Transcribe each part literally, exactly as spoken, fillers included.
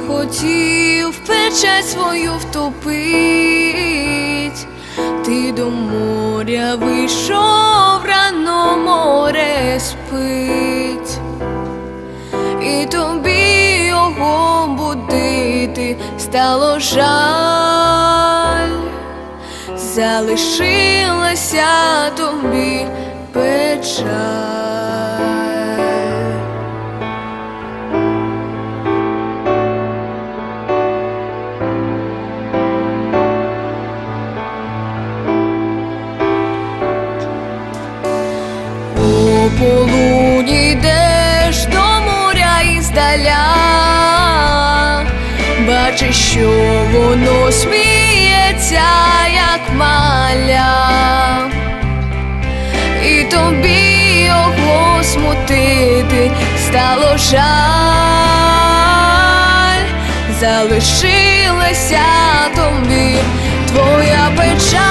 хотів печать свою втопить, ти до моря вийшов, рано море спить, і тобі його будити стало жаль, залишилася тобі печаль. О полудні йдеш до моря іздаля, бачиш, що воно сміється, як маля, і тобі його смутити стало жаль, залишилася тобі твоя печаль.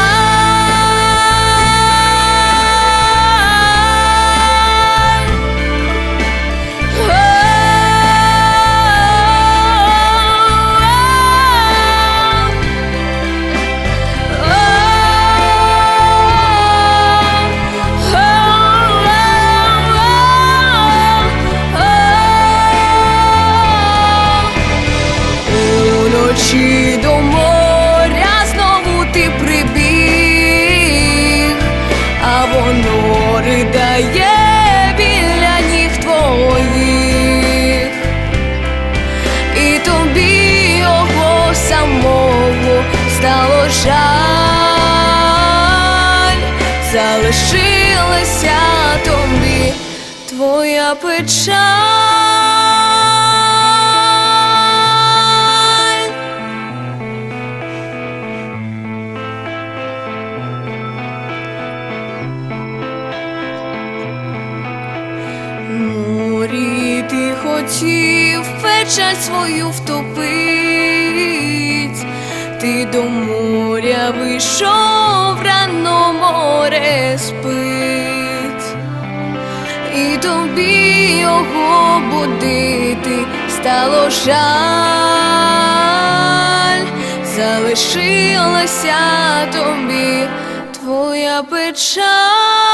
Вночі до моря знову ти прибіг, а воно ридає біля ніг твоїх, і тобі його самого стало жаль, залишилася тобі твоя печаль. Морі ти хотів печать свою втопить, ти до моря вийшов, рано море спить, і тобі його будити стало жаль, залишилася тобі твоя печаль.